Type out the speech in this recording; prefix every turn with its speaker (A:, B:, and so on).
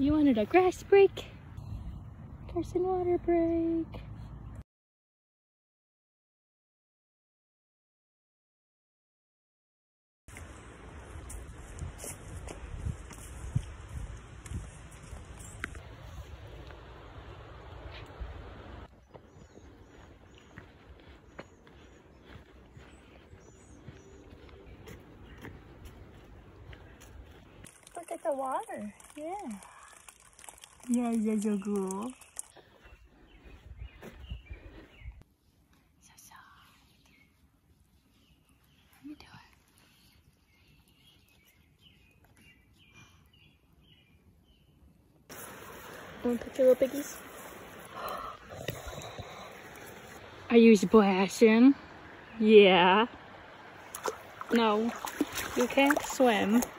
A: You wanted a grass break? Carson, water break. Look at the water. Yeah. Yeah, you're so cool. So soft. Let me do it. Want to put your little piggies? Are you splashing? Yeah. No, you can't swim.